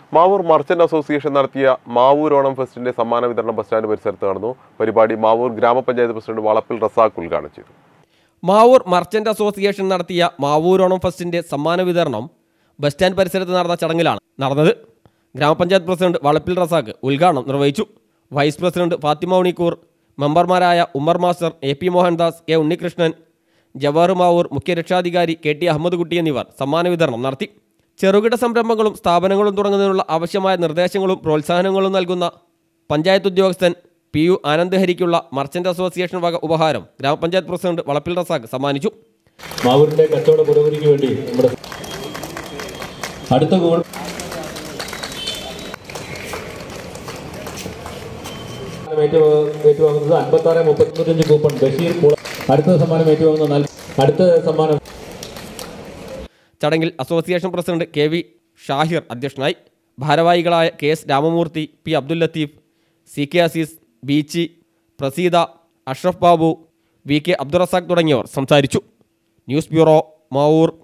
Mavoor merchant association നടത്തിയ മാവൂർ ഓണം ഫെസ്റ്റിന്റെ സമ്മാന വിതരണം ബസ് സ്റ്റാൻഡ് പരിസരത്ത് നടന്നു. പരിപാടി മാവൂർ ഗ്രാമപഞ്ചായത്ത് പ്രസിഡന്റ് വളപ്പിൽ റസാഖ് ഉദ്ഘാടനം ചെയ്തു. മാവൂർ മർച്ചന്റ് അസോസിയേഷൻ നടത്തിയ മാവൂർ ഓണം ഫെസ്റ്റിന്റെ സമ്മാന വിതരണം ബസ് സ്റ്റാൻഡ് പരിസരത്ത് നടന്ന ചടങ്ങിലാണ് നടന്നത്. ഗ്രാമപഞ്ചായത്ത് പ്രസിഡന്റ് വളപ്പിൽ റസാഖ് ഉദ്ഘാടനം നിർവഹിച്ചു. വൈസ് പ്രസിഡന്റ് ഫാത്തിമ ഉണിക്കൂർ, മെമ്പർമാരായ Ummer master, AP Mohandas, K Unnikrishnan, Jawahar Mavoor, മുഖ്യ രക്ഷാധികാരി KT അഹമ്മദ് കുട്ടി എന്നിവർ സമ്മാന വിതരണം നടത്തി. ചെറുകിട സംരംഭങ്ങളും സ്ഥാപനങ്ങളും തുടങ്ങുന്നതിനുള്ള ആവശ്യമായ നിർദ്ദേശങ്ങളും പ്രോത്സാഹനങ്ങളും നൽകുന്ന പഞ്ചായത്ത് ഉദ്യോഗസ്ഥൻ PU ആനന്ദ് ഹരിക്കുള്ള മർച്ചന്റ് അസോസിയേഷൻ വക ഉപഹാരം ഗ്രാമപഞ്ചായത്ത് പ്രസിഡന്റ് വളപ്പിൽ റസാഖ് സമ്മാനിച്ചു. മാവൂരിന്റെ കച്ചവട പുരോഗതിക്ക് വേണ്ടി നമ്മുടെ അടുത്ത ഏറ്റുവാങ്ങുന്നത് 56-35 കൂപ്പൺ ബഷീർ. അടുത്ത സമ്മാനം ഏറ്റുവാങ്ങുന്ന അടുത്ത സമ്മാനം. ചടങ്ങിൽ അസോസിയേഷൻ പ്രസിഡന്റ് KV ഷാഹിർ അധ്യക്ഷനായി. ഭാരവാഹികളായ KS Ramamurthy, P Abdul Latheef, CK Azeez, ബീച്ചി, പ്രസീദ, Ashraf Babu, VK Abdurazak തുടങ്ങിയവർ സംസാരിച്ചു. News bureau, Mavoor.